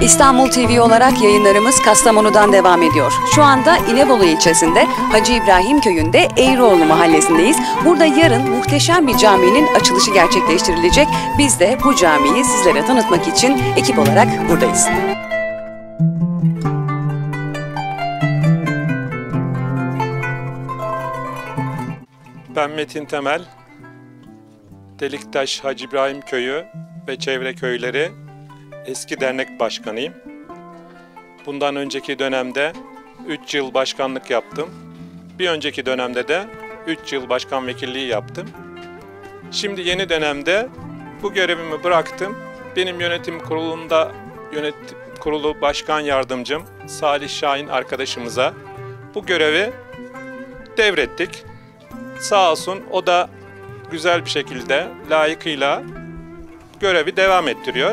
İstanbul TV olarak yayınlarımız Kastamonu'dan devam ediyor. Şu anda İnebolu ilçesinde Hacı İbrahim Köyü'nde Eğrioğlu mahallesindeyiz. Burada yarın muhteşem bir caminin açılışı gerçekleştirilecek. Biz de bu camiyi sizlere tanıtmak için ekip olarak buradayız. Ben Metin Temel, Deliktaş Hacı İbrahim Köyü ve çevre köyleri eski dernek başkanıyım. Bundan önceki dönemde 3 yıl başkanlık yaptım. Bir önceki dönemde de 3 yıl başkan vekilliği yaptım. Şimdi yeni dönemde bu görevimi bıraktım. Benim yönetim kurulunda kurulu başkan yardımcım Salih Şahin arkadaşımıza bu görevi devrettik. Sağ olsun o da güzel bir şekilde layıkıyla görevi devam ettiriyor.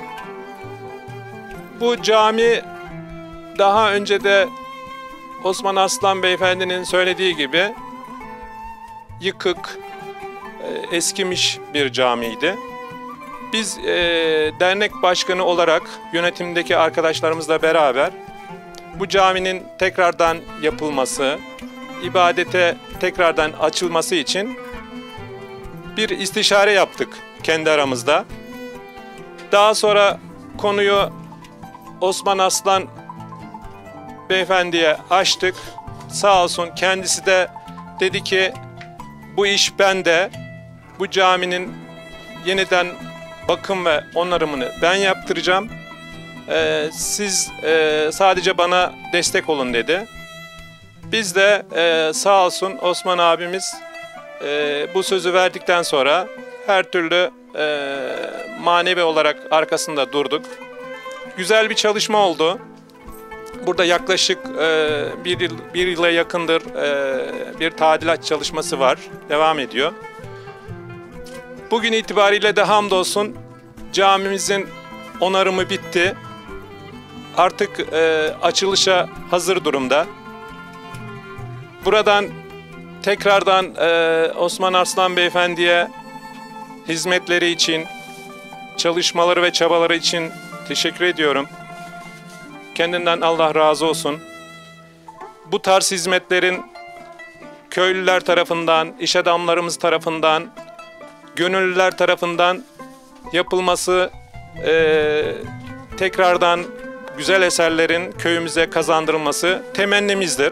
Bu cami daha önce de Osman Aslan Beyefendi'nin söylediği gibi yıkık, eskimiş bir camiydi. Biz dernek başkanı olarak yönetimdeki arkadaşlarımızla beraber bu caminin tekrardan yapılması, ibadete tekrardan açılması için bir istişare yaptık kendi aramızda. Daha sonra konuyu Osman Aslan Beyefendi'ye açtık. Sağ olsun kendisi de dedi ki bu iş bende. Bu caminin yeniden bakım ve onarımını ben yaptıracağım. Siz sadece bana destek olun dedi. Biz de sağ olsun Osman abimiz bu sözü verdikten sonra her türlü manevi olarak arkasında durduk. Güzel bir çalışma oldu. Burada yaklaşık bir yıla yakındır bir tadilat çalışması var. Devam ediyor. Bugün itibariyle de hamdolsun camimizin onarımı bitti. Artık açılışa hazır durumda. Buradan tekrardan Osman Arslan Beyefendi'ye hizmetleri için, çalışmaları ve çabaları için teşekkür ediyorum. Kendinden Allah razı olsun. Bu tarz hizmetlerin köylüler tarafından, iş adamlarımız tarafından, gönüllüler tarafından yapılması, tekrardan güzel eserlerin köyümüze kazandırılması temennimizdir.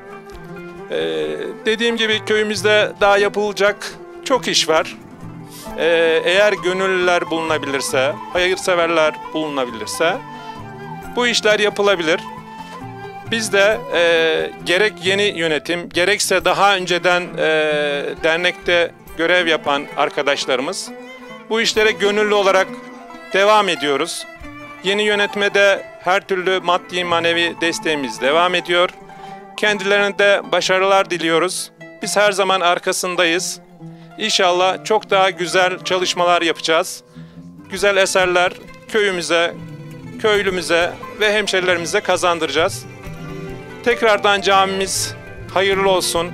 Dediğim gibi köyümüzde daha yapılacak çok iş var. Eğer gönüllüler bulunabilirse, hayırseverler bulunabilirse bu işler yapılabilir. Biz de gerek yeni yönetim, gerekse daha önceden dernekte görev yapan arkadaşlarımız bu işlere gönüllü olarak devam ediyoruz. Yeni yönetmede her türlü maddi manevi desteğimiz devam ediyor. Kendilerine de başarılar diliyoruz. Biz her zaman arkasındayız. İnşallah çok daha güzel çalışmalar yapacağız. Güzel eserler köyümüze, köylümüze ve hemşerilerimize kazandıracağız. Tekrardan camimiz hayırlı olsun.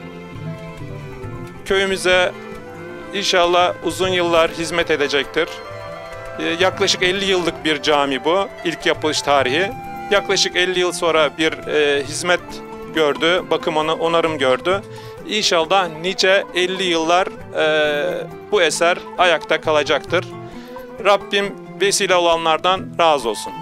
Köyümüze inşallah uzun yıllar hizmet edecektir. Yaklaşık 50 yıllık bir cami bu. İlk yapılış tarihi. Yaklaşık 50 yıl sonra bir hizmet gördü, bakım onarım gördü. İnşallah nice 50 yıllar bu eser ayakta kalacaktır. Rabbim vesile olanlardan razı olsun.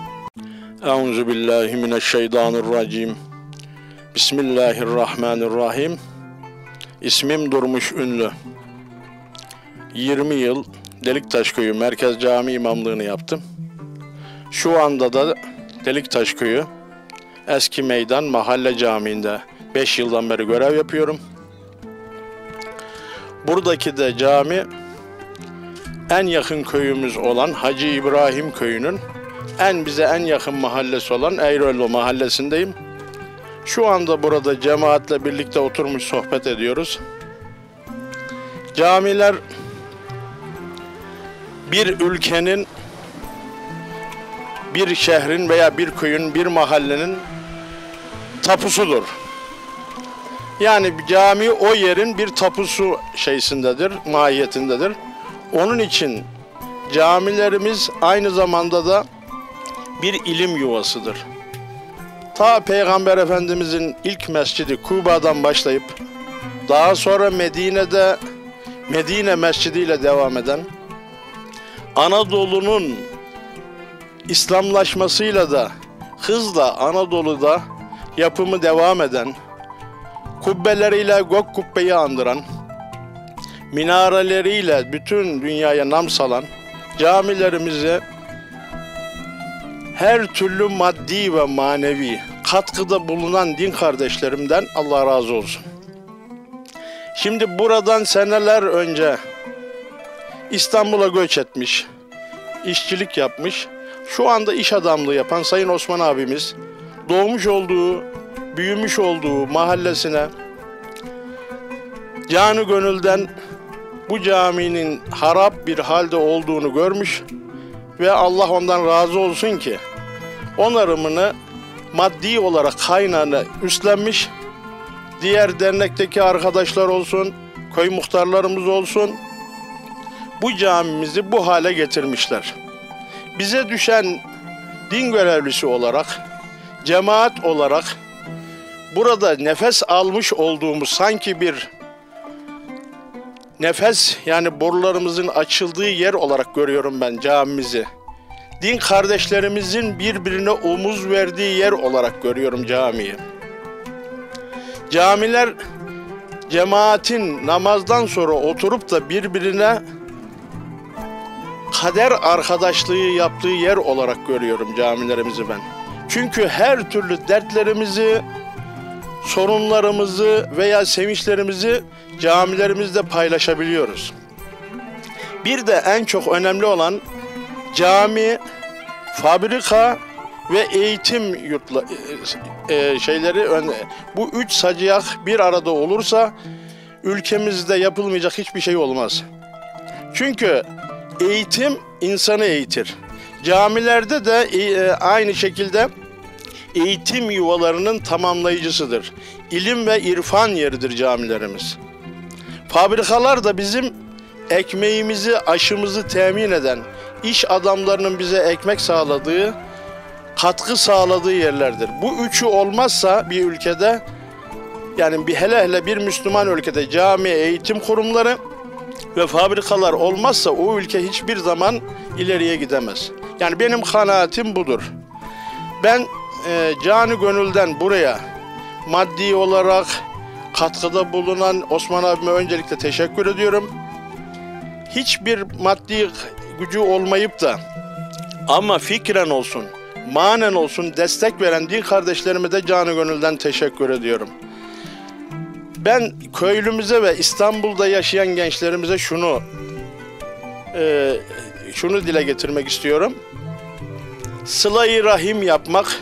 Euzubillahimineşşeytanirracim. Bismillahirrahmanirrahim. İsmim Durmuş Ünlü. 20 yıl Deliktaş Köyü Merkez Cami imamlığını yaptım. Şu anda da Deliktaş Köyü Eski Meydan Mahalle Camii'nde 5 yıldan beri görev yapıyorum. Buradaki de cami en yakın köyümüz olan Hacı İbrahim Köyü'nün bize en yakın mahallesi olan Eğrioğlu mahallesindeyim. Şu anda burada cemaatle birlikte oturmuş sohbet ediyoruz. Camiler bir ülkenin, bir şehrin veya bir köyün, bir mahallenin tapusudur. Yani cami o yerin bir tapusu şeysindedir, mahiyetindedir. Onun için camilerimiz aynı zamanda da bir ilim yuvasıdır. Ta Peygamber Efendimizin ilk mescidi Kuba'dan başlayıp daha sonra Medine'de Medine Mescidi ile devam eden, Anadolu'nun İslamlaşmasıyla da hızla Anadolu'da yapımı devam eden, kubbeleriyle gök kubbeyi andıran, minareleriyle bütün dünyaya nam salan camilerimize her türlü maddi ve manevi katkıda bulunan din kardeşlerimden Allah razı olsun. Şimdi buradan seneler önce İstanbul'a göç etmiş, işçilik yapmış, şu anda iş adamlığı yapan Sayın Osman abimiz doğmuş olduğu, büyümüş olduğu mahallesine canı gönülden bu caminin harap bir halde olduğunu görmüş ve Allah ondan razı olsun ki onarımını maddi olarak kaynağını üstlenmiş. Diğer dernekteki arkadaşlar olsun, köy muhtarlarımız olsun, bu camimizi bu hale getirmişler. Bize düşen din görevlisi olarak, cemaat olarak burada nefes almış olduğumuz sanki bir nefes, yani borularımızın açıldığı yer olarak görüyorum ben camimizi. Din kardeşlerimizin birbirine omuz verdiği yer olarak görüyorum camiyi. Camiler cemaatin namazdan sonra oturup da birbirine kader arkadaşlığı yaptığı yer olarak görüyorum camilerimizi ben. Çünkü her türlü dertlerimizi, sorunlarımızı veya sevinçlerimizi camilerimizde paylaşabiliyoruz. Bir de en çok önemli olan cami, fabrika ve eğitim bu üç sacıyak bir arada olursa ülkemizde yapılmayacak hiçbir şey olmaz. Çünkü eğitim insanı eğitir. Camilerde de aynı şekilde eğitim yuvalarının tamamlayıcısıdır. İlim ve irfan yeridir camilerimiz. Fabrikalar da bizim ekmeğimizi, aşımızı temin eden, iş adamlarının bize ekmek sağladığı, katkı sağladığı yerlerdir. Bu üçü olmazsa bir ülkede, yani hele bir Müslüman ülkede cami, eğitim kurumları ve fabrikalar olmazsa o ülke hiçbir zaman ileriye gidemez. Yani benim kanaatim budur. Ben canı gönülden buraya maddi olarak katkıda bulunan Osman abime öncelikle teşekkür ediyorum. Hiçbir maddi gücü olmayıp da ama fikren olsun, manen olsun destek veren din kardeşlerime de canı gönülden teşekkür ediyorum. Ben köylümüze ve İstanbul'da yaşayan gençlerimize şunu dile getirmek istiyorum. Sıla-i rahim yapmak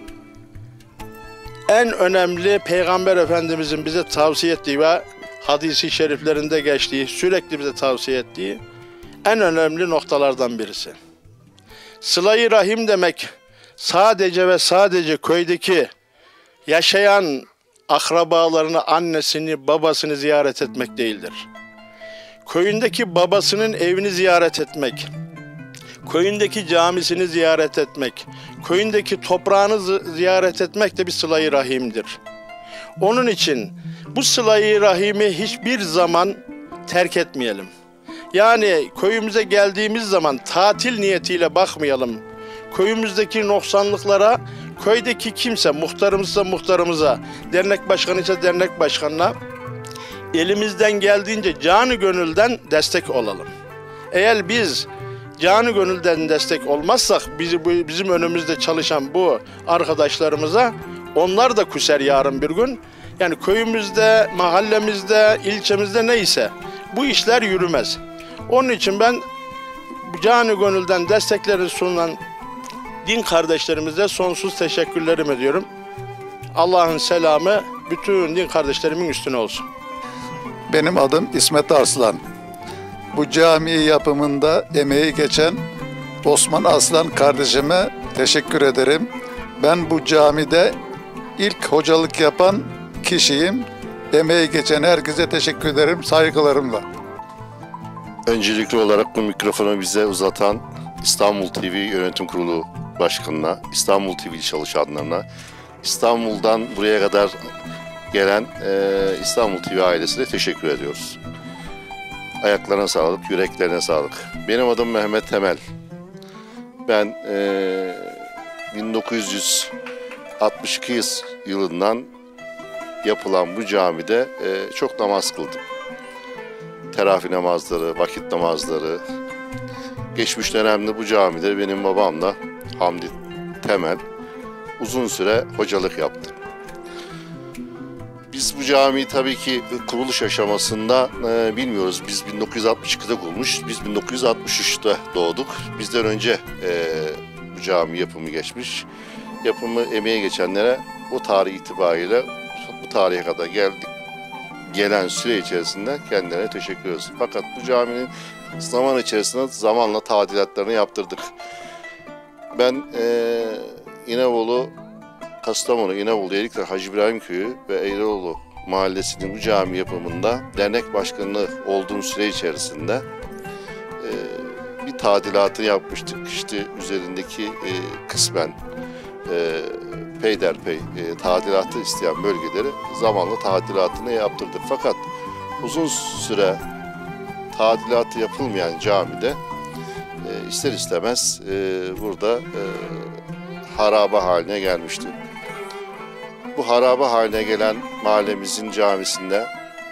en önemli Peygamber Efendimizin bize tavsiye ettiği ve hadisi şeriflerinde geçtiği, sürekli bize tavsiye ettiği en önemli noktalardan birisi. Sıla-i rahim demek sadece ve sadece köydeki yaşayan akrabalarını, annesini, babasını ziyaret etmek değildir. Köyündeki babasının evini ziyaret etmek, köyündeki camisini ziyaret etmek, köyündeki toprağını ziyaret etmek de bir sıla-i rahimdir. Onun için bu sıla-i rahimi hiçbir zaman terk etmeyelim. Yani köyümüze geldiğimiz zaman tatil niyetiyle bakmayalım. Köyümüzdeki noksanlıklara, köydeki kimse, muhtarımızsa muhtarımıza, dernek başkanı ise dernek başkanına elimizden geldiğince canı gönülden destek olalım. Eğer biz canı gönülden destek olmazsak bizim önümüzde çalışan bu arkadaşlarımıza onlar da küser yarın bir gün. Yani köyümüzde, mahallemizde, ilçemizde neyse bu işler yürümez. Onun için ben canı gönülden destekleri sunulan din kardeşlerimize sonsuz teşekkürlerimi ediyorum. Allah'ın selamı bütün din kardeşlerimin üstüne olsun. Benim adım İsmet Arslan. Bu cami yapımında emeği geçen Osman Aslan kardeşime teşekkür ederim. Ben bu camide ilk hocalık yapan kişiyim. Emeği geçen herkese teşekkür ederim, saygılarımla. Öncelikli olarak bu mikrofonu bize uzatan İstanbul TV Yönetim Kurulu Başkanı'na, İstanbul TV çalışanlarına, İstanbul'dan buraya kadar gelen İstanbul TV ailesine teşekkür ediyoruz. Ayaklarına sağlık, yüreklerine sağlık. Benim adım Mehmet Temel. Ben 1962 yılından yapılan bu camide çok namaz kıldım. Teravih namazları, vakit namazları. Geçmiş dönemde bu camide benim babamla Hamdi Temel uzun süre hocalık yaptı. Biz bu camiyi tabii ki kuruluş aşamasında bilmiyoruz. Biz 1962'de kurulmuş, biz 1963'te doğduk. Bizden önce bu cami yapımı geçmiş. Yapımı emeğe geçenlere o tarih itibariyle bu tarihe kadar gelen süre içerisinde kendilerine teşekkür ediyoruz. Fakat bu caminin zaman içerisinde zamanla tadilatlarını yaptırdık. Ben İnebolu, Kastamonu, İnebolu, Elikler, Hacı İbrahim Köyü ve Eğrioğlu Mahallesi'nin bu cami yapımında dernek başkanlığı olduğum süre içerisinde bir tadilatını yapmıştık. İşte üzerindeki kısmen peyderpey tadilatı isteyen bölgeleri zamanla tadilatını yaptırdık. Fakat uzun süre tadilatı yapılmayan camide ister istemez burada harabe haline gelmişti. Bu harabe haline gelen mahallemizin camisinde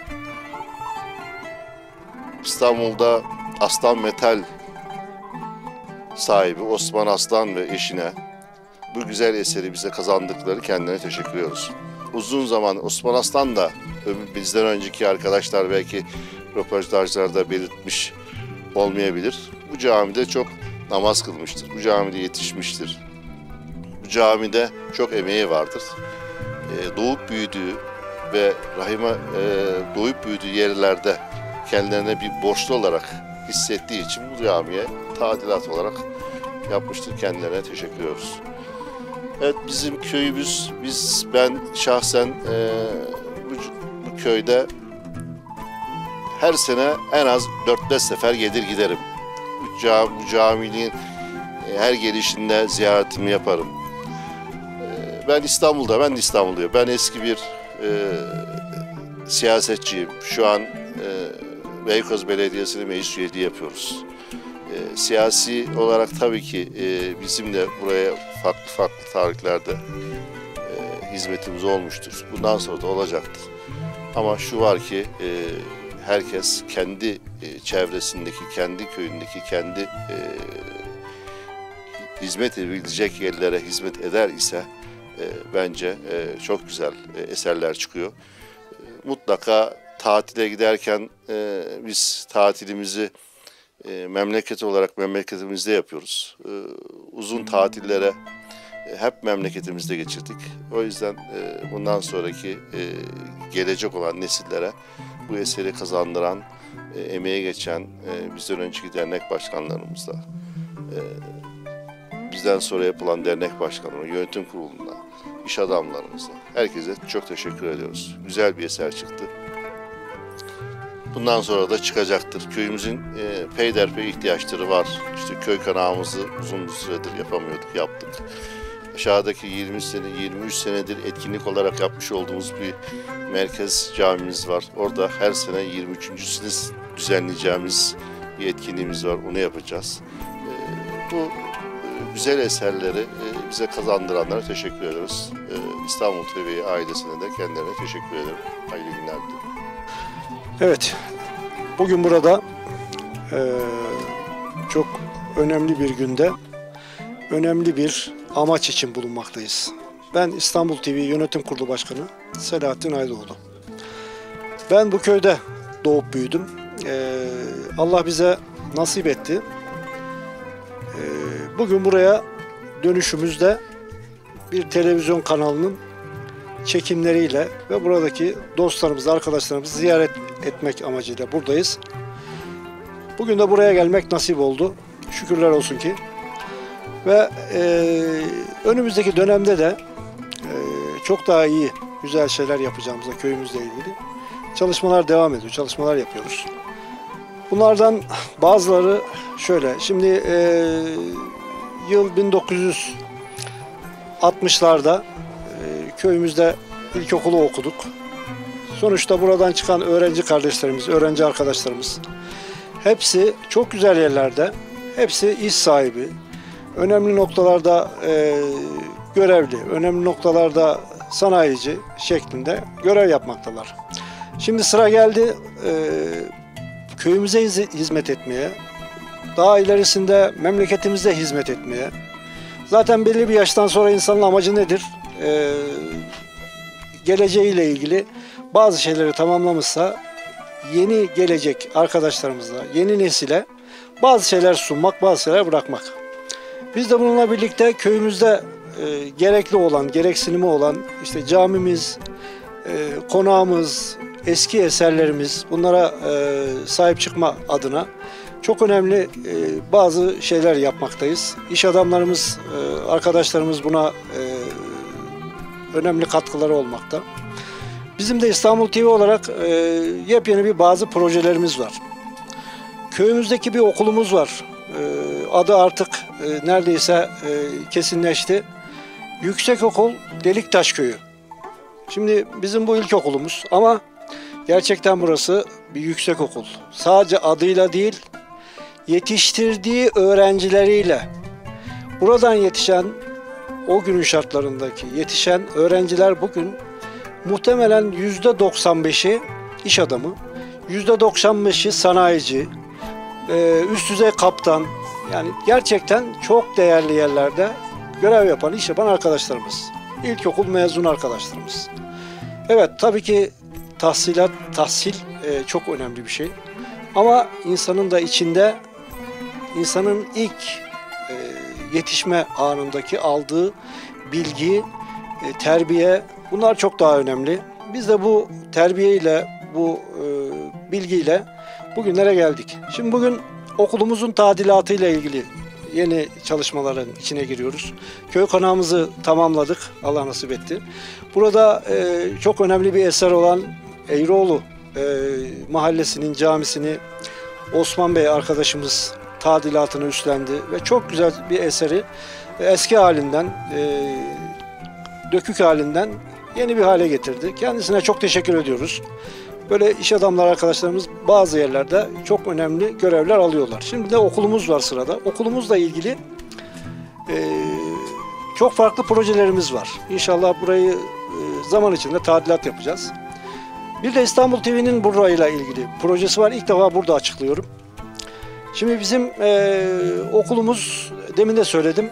İstanbul'da Aslan Metal sahibi Osman Aslan ve eşine bu güzel eseri bize kazandıkları kendilerine teşekkür ediyoruz. Uzun zaman Osman Aslan da bizden önceki arkadaşlar belki röportajlarda belirtmiş olmayabilir. Bu camide çok namaz kılmıştır. Bu camide yetişmiştir. Bu camide çok emeği vardır. Doğup büyüdüğü ve doğup büyüdüğü yerlerde kendilerine bir borçlu olarak hissettiği için bu camiye tadilat olarak yapmıştır. Kendilerine teşekkür ediyoruz. Evet, bizim köyümüz, ben şahsen bu köyde her sene en az 4-5 sefer gelir giderim. Bu caminin her gelişinde ziyaretimi yaparım. Ben de İstanbulluyum. Ben eski bir siyasetçiyim. Şu an Beykoz Belediyesi'ne meclis üyeliği yapıyoruz. Siyasi olarak tabii ki bizim de buraya farklı tarihlerde hizmetimiz olmuştur. Bundan sonra da olacaktır. Ama şu var ki herkes kendi çevresindeki, kendi köyündeki, kendi hizmet edebilecek yerlere hizmet eder ise bence çok güzel eserler çıkıyor. Mutlaka tatile giderken biz tatilimizi memleket olarak memleketimizde yapıyoruz. Uzun tatillere hep memleketimizde geçirdik. O yüzden bundan sonraki gelecek olan nesillere bu eseri kazandıran, emeğe geçen bizden önceki dernek başkanlarımızla, bizden sonra yapılan dernek başkanlarına, yönetim kuruluna, iş adamlarımıza, herkese çok teşekkür ediyoruz. Güzel bir eser çıktı. Bundan sonra da çıkacaktır. Köyümüzün peyderpey ihtiyaçları var. İşte köy kanağımızı uzun bir süredir yapamıyorduk, yaptık. Aşağıdaki 23 senedir etkinlik olarak yapmış olduğumuz bir merkez camimiz var. Orada her sene 23.sini düzenleyeceğimiz bir etkinliğimiz var. Onu yapacağız. Bu güzel eserleri bize kazandıranlara teşekkür ediyoruz. İstanbul TV ailesine de kendilerine teşekkür ederim. Hayırlı günler diliyorum. Evet, bugün burada çok önemli bir günde, önemli bir amaç için bulunmaktayız. Ben İstanbul TV Yönetim Kurulu Başkanı Selahattin Aydoğdu. Ben bu köyde doğup büyüdüm. Allah bize nasip etti. Bugün buraya dönüşümüzde bir televizyon kanalının çekimleriyle ve buradaki dostlarımızı, arkadaşlarımızı ziyaret etmek amacıyla buradayız. Bugün de buraya gelmek nasip oldu. Şükürler olsun ki. Ve önümüzdeki dönemde de çok daha iyi, güzel şeyler yapacağımıza köyümüzle ilgili çalışmalar devam ediyor, çalışmalar yapıyoruz. Bunlardan bazıları şöyle, şimdi yıl 1960'larda köyümüzde ilkokulu okuduk. Sonuçta buradan çıkan öğrenci kardeşlerimiz, öğrenci arkadaşlarımız hepsi çok güzel yerlerde, hepsi iş sahibi, önemli noktalarda görevli, önemli noktalarda sanayici şeklinde görev yapmaktalar. Şimdi sıra geldi köyümüze hizmet etmeye, daha ilerisinde memleketimize hizmet etmeye. Zaten belli bir yaştan sonra insanın amacı nedir? Geleceğiyle ilgili bazı şeyleri tamamlamışsa yeni gelecek arkadaşlarımıza, yeni nesile bazı şeyler sunmak, bazı şeyler bırakmak. Biz de bununla birlikte köyümüzde gerekli olan, gereksinimi olan işte camimiz, konağımız, eski eserlerimiz, bunlara sahip çıkma adına çok önemli bazı şeyler yapmaktayız. İş adamlarımız, arkadaşlarımız buna önemli katkıları olmakta. Bizim de İstanbul TV olarak yepyeni bir bazı projelerimiz var. Köyümüzdeki bir okulumuz var. Adı artık neredeyse kesinleşti. Yüksekokul Deliktaş Köyü. Şimdi bizim bu ilkokulumuz ama gerçekten burası bir yüksekokul. Sadece adıyla değil, yetiştirdiği öğrencileriyle, buradan yetişen, o günün şartlarındaki yetişen öğrenciler bugün muhtemelen %95'i iş adamı, %95'i sanayici, üst düzey kaptan, yani gerçekten çok değerli yerlerde görev yapan, iş yapan arkadaşlarımız. İlkokul mezun arkadaşlarımız. Evet, tabii ki tahsil çok önemli bir şey. Ama insanın da içinde, insanın ilk yetişme anındaki aldığı bilgi, terbiye, bunlar çok daha önemli. Biz de bu terbiyeyle, bu bilgiyle bugünlere geldik. Şimdi bugün okulumuzun tadilatıyla ilgili yeni çalışmaların içine giriyoruz. Köy konağımızı tamamladık, Allah nasip etti. Burada çok önemli bir eser olan Eğroğlu mahallesinin camisini Osman Bey arkadaşımız tadilatını üstlendi ve çok güzel bir eseri eski halinden, dökük halinden yeni bir hale getirdi. Kendisine çok teşekkür ediyoruz. Böyle iş adamları arkadaşlarımız bazı yerlerde çok önemli görevler alıyorlar. Şimdi de okulumuz var sırada. Okulumuzla ilgili çok farklı projelerimiz var. İnşallah burayı zaman içinde tadilat yapacağız. Bir de İstanbul TV'nin burayla ilgili projesi var. İlk defa burada açıklıyorum. Şimdi bizim okulumuz, demin de söyledim,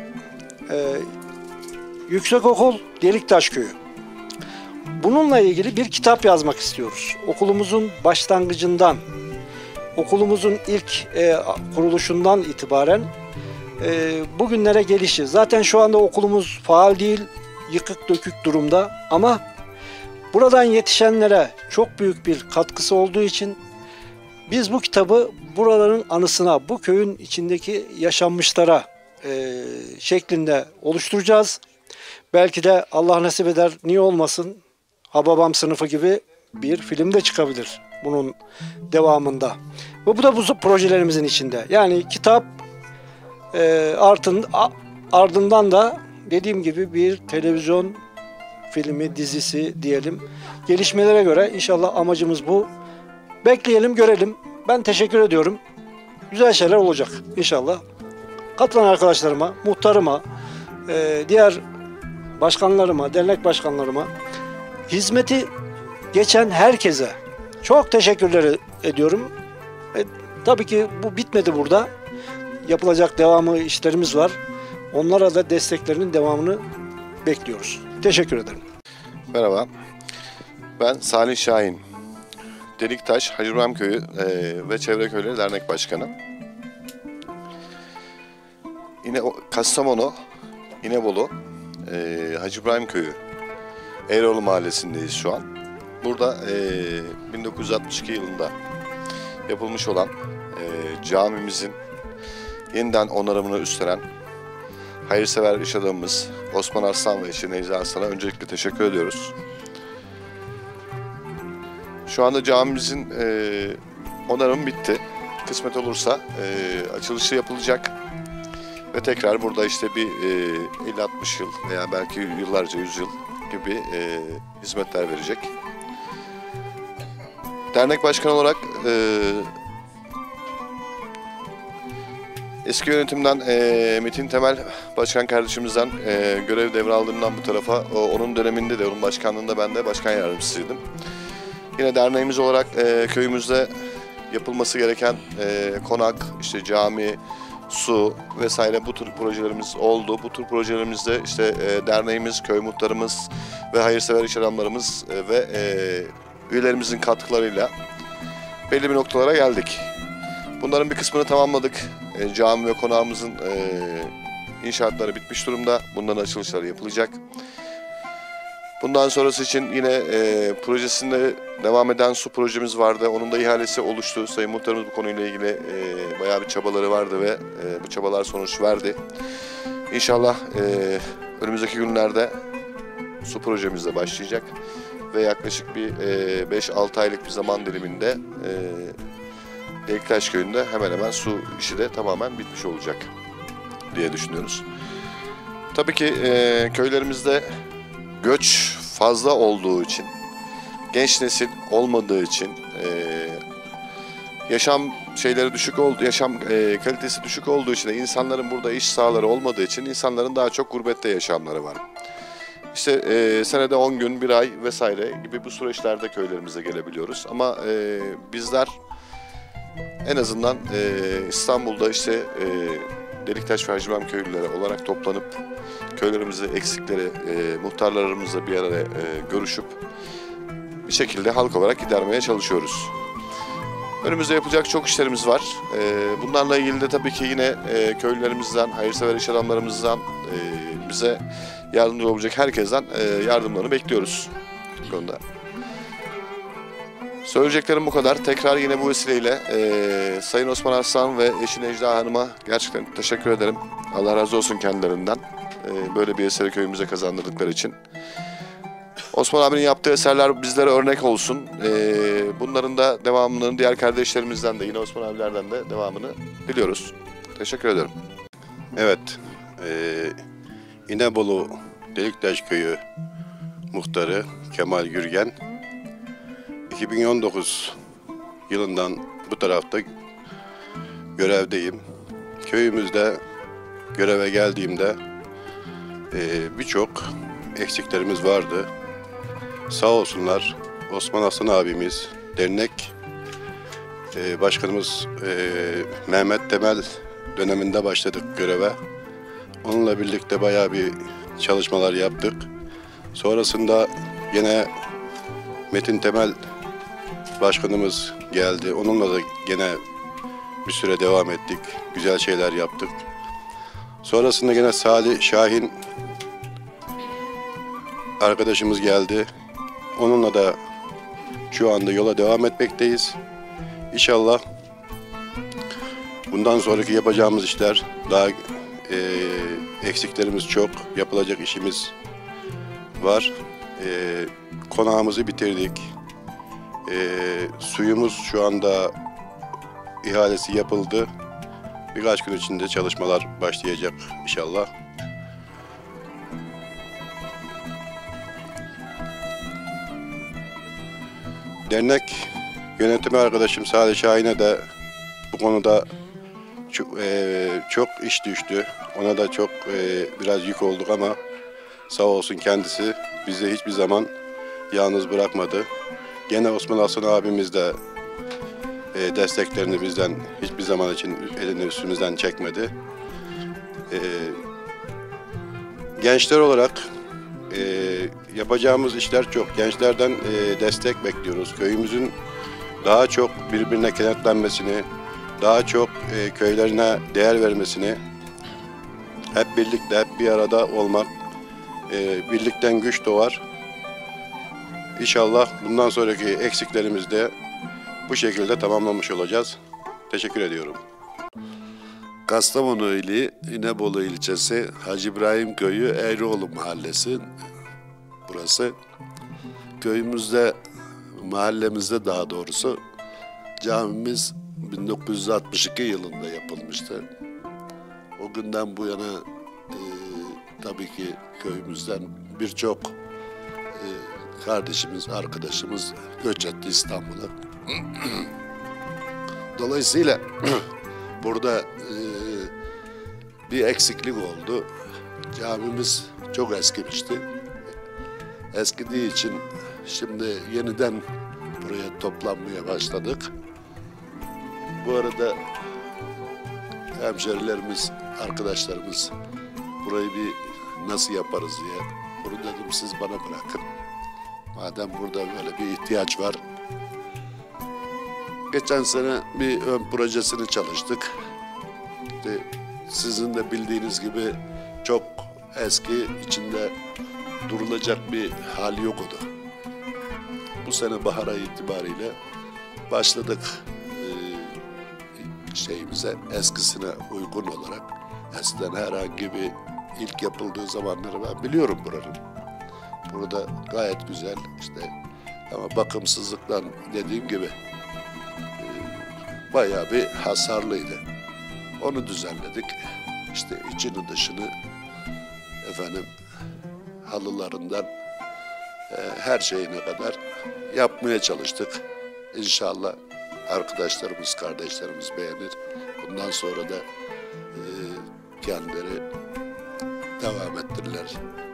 Yüksekokul Deliktaş Köyü. Bununla ilgili bir kitap yazmak istiyoruz. Okulumuzun başlangıcından, okulumuzun ilk kuruluşundan itibaren bugünlere gelişi. Zaten şu anda okulumuz faal değil, yıkık dökük durumda ama buradan yetişenlere çok büyük bir katkısı olduğu için biz bu kitabı buraların anısına, bu köyün içindeki yaşanmışlara şeklinde oluşturacağız. Belki de Allah nasip eder, niye olmasın, Hababam Sınıfı gibi bir film de çıkabilir bunun devamında. Ve bu da bu projelerimizin içinde. Yani kitap ardından da dediğim gibi bir televizyon filmi, dizisi diyelim. Gelişmelere göre inşallah amacımız bu. Bekleyelim, görelim. Ben teşekkür ediyorum. Güzel şeyler olacak inşallah. Katılan arkadaşlarıma, muhtarıma, diğer başkanlarıma, dernek başkanlarıma, hizmeti geçen herkese çok teşekkürler ediyorum. Tabii ki bu bitmedi burada. Yapılacak devamı işlerimiz var. Onlara da desteklerinin devamını bekliyoruz. Teşekkür ederim. Merhaba. Ben Salih Şahin. Deliktaş Hacı İbrahim Köyü ve Çevre Köyleri Dernek Başkanı. Yine Kastamonu, İnebolu, Hacı İbrahim Köyü, Eğroğlu Mahallesi'ndeyiz şu an. Burada 1962 yılında yapılmış olan camimizin yeniden onarımını üstlenen hayırsever iş adamımız Osman Arslan ve eşi Necla Arslan'a öncelikle teşekkür ediyoruz. Şu anda camimizin onarımı bitti. Kısmet olursa açılışı yapılacak. Ve tekrar burada işte bir 50-60 yıl veya belki yıllarca 100 yıl gibi hizmetler verecek. Dernek başkanı olarak eski yönetimden Metin Temel başkan kardeşimizden görev devraldığından bu tarafa onun döneminde de onun başkanlığında ben de başkan yardımcısıydım. Yine derneğimiz olarak köyümüzde yapılması gereken konak, işte cami, su vesaire bu tür projelerimiz oldu. Bu tür projelerimizde işte derneğimiz, köy muhtarımız ve hayırsever iş adamlarımız ve üyelerimizin katkılarıyla belli bir noktalara geldik. Bunların bir kısmını tamamladık. Cami ve konağımızın inşaatları bitmiş durumda. Bunların açılışları yapılacak. Bundan sonrası için yine projesinde devam eden su projemiz vardı. Onun da ihalesi oluştu. Sayın Muhtarımız bu konuyla ilgili bayağı bir çabaları vardı ve bu çabalar sonuç verdi. İnşallah önümüzdeki günlerde su projemiz de başlayacak. Ve yaklaşık bir 5-6 aylık bir zaman diliminde Deliktaş Köyü'nde hemen hemen su işi de tamamen bitmiş olacak diye düşünüyoruz. Tabii ki köylerimizde göç fazla olduğu için, genç nesil olmadığı için, yaşam şeyleri düşük oldu, yaşam kalitesi düşük olduğu için de insanların burada iş sahaları olmadığı için insanların daha çok gurbette yaşamları var. İşte senede 10 gün, 1 ay vesaire gibi bu süreçlerde köylerimize gelebiliyoruz. Ama bizler en azından İstanbul'da işte Deliktaş ve Hacıbam köylüleri olarak toplanıp köylerimizi, eksikleri, muhtarlarımızla bir araya görüşüp bir şekilde halk olarak gidermeye çalışıyoruz. Önümüzde yapacak çok işlerimiz var. Bunlarla ilgili de tabii ki yine köylülerimizden, hayırsever iş adamlarımızdan bize yardımcı olabilecek herkesten yardımlarını bekliyoruz bu konuda. Söyleyeceklerim bu kadar. Tekrar yine bu vesileyle Sayın Osman Arslan ve eşi Necla Hanım'a gerçekten teşekkür ederim. Allah razı olsun kendilerinden. Böyle bir eseri köyümüze kazandırdıkları için. Osman abinin yaptığı eserler bizlere örnek olsun. Bunların da devamının diğer kardeşlerimizden de yine Osman abilerden de devamını diliyoruz. Teşekkür ederim. Evet, İnebolu Deliktaş Köyü muhtarı Kemal Gürgen 2019 yılından bu tarafta görevdeyim. Köyümüzde göreve geldiğimde birçok eksiklerimiz vardı. Sağ olsunlar Osman Aslan abimiz, dernek başkanımız Mehmet Temel döneminde başladık göreve. Onunla birlikte bayağı bir çalışmalar yaptık. Sonrasında yine Metin Temel başkanımız geldi. Onunla da gene bir süre devam ettik. Güzel şeyler yaptık. Sonrasında yine Salih Şahin arkadaşımız geldi. Onunla da şu anda yola devam etmekteyiz. İnşallah bundan sonraki yapacağımız işler daha eksiklerimiz çok. Yapılacak işimiz var. Konağımızı bitirdik. Suyumuz şu anda ihalesi yapıldı. Birkaç gün içinde çalışmalar başlayacak inşallah. Dernek yönetimi arkadaşım Salih Şahin'e de bu konuda çok iş düştü. Ona da çok biraz yük olduk ama sağ olsun kendisi bizi hiçbir zaman yalnız bırakmadı. Gene Osman Aslan abimiz de desteklerini bizden hiçbir zaman için elini üstümüzden çekmedi. Gençler olarak yapacağımız işler çok. Gençlerden destek bekliyoruz. Köyümüzün daha çok birbirine kenetlenmesini, daha çok köylerine değer vermesini, hep birlikte, hep bir arada olmak, birlikten güç doğar. İnşallah bundan sonraki eksiklerimizi de bu şekilde tamamlamış olacağız. Teşekkür ediyorum. Kastamonu ili İnebolu ilçesi Hacı İbrahim Köyü Eğrioğlu Mahallesi burası. Köyümüzde, mahallemizde daha doğrusu camimiz 1962 yılında yapılmıştı. O günden bu yana tabii ki köyümüzden birçok kardeşimiz, arkadaşımız göç etti İstanbul'a. Dolayısıyla burada bir eksiklik oldu. Camimiz çok eskimişti. Eskidiği için şimdi yeniden buraya toplanmaya başladık. Bu arada hemşerilerimiz, arkadaşlarımız burayı bir nasıl yaparız diye. Bunu dedim siz bana bırakın. Madem burada böyle bir ihtiyaç var. Geçen sene bir ön projesini çalıştık. İşte sizin de bildiğiniz gibi çok eski, içinde durulacak bir hal yoktu. Bu sene bahara itibariyle başladık şeyimize, eskisine uygun olarak. Eskiden herhangi bir ilk yapıldığı zamanları ben biliyorum buranın. Burada gayet güzel işte, ama bakımsızlıktan dediğim gibi bayağı bir hasarlıydı. Onu düzenledik. İşte içini dışını efendim halılarından her şeyine kadar yapmaya çalıştık. İnşallah arkadaşlarımız, kardeşlerimiz beğenir. Bundan sonra da kendileri devam ettirirler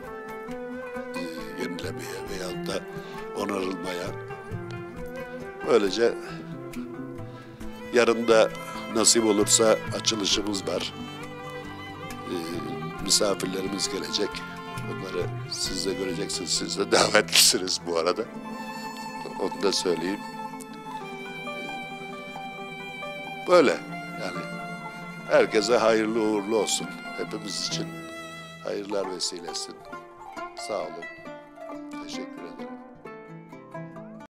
yenilemeye veyahut da onarılmaya. Böylece yarın da nasip olursa açılışımız var. Misafirlerimiz gelecek. Onları siz de göreceksiniz. Siz de davetlisiniz bu arada. Onu da söyleyeyim. Böyle yani herkese hayırlı uğurlu olsun. Hepimiz için hayırlar vesilesin. Sağ olun.